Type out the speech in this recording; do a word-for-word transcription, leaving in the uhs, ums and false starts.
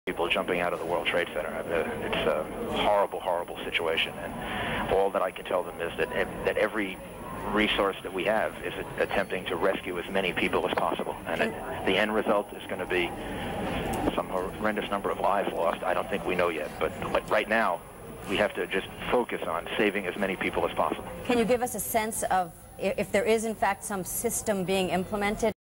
people jumping out of the World Trade Center. It's a horrible, horrible situation, and all that I can tell them is that that every resource that we have is attempting to rescue as many people as possible, and it, the end result is going to be some horrendous number of lives lost. I don't think we know yet, but, but right now we have to just focus on saving as many people as possible. Can you give us a sense of if there is in fact some system being implemented?